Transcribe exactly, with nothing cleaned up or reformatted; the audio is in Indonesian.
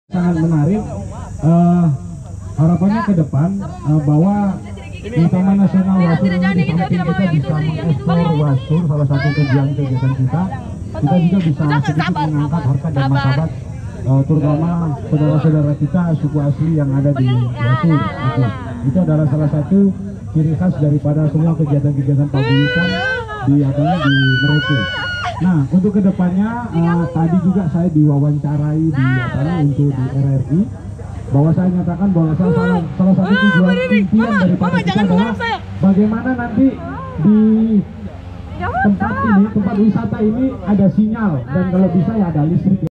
Sangat menarik, uh, harapannya ke depan uh, bahwa di Taman Nasional Wasur ini di samping kita bisa mengeksplor Wasur, salah satu tujuan kegiatan kita, kita juga bisa sedikit mengangkat harkat dan martabat uh, terutama saudara-saudara kita suku asli yang ada di Wasur. Itu, itu adalah salah satu ciri khas daripada semua kegiatan-kegiatan paguyuban di apanya di Merauke. Nah, untuk kedepannya uh, tadi juga saya diwawancarai di apanya untuk di R R I bahwa saya nyatakan bahwa salah, salah, salah satu tujuan impian daripada kita adalah bagaimana nanti di tempat ini, tempat wisata ini ada sinyal dan kalau bisa ya ada listrik.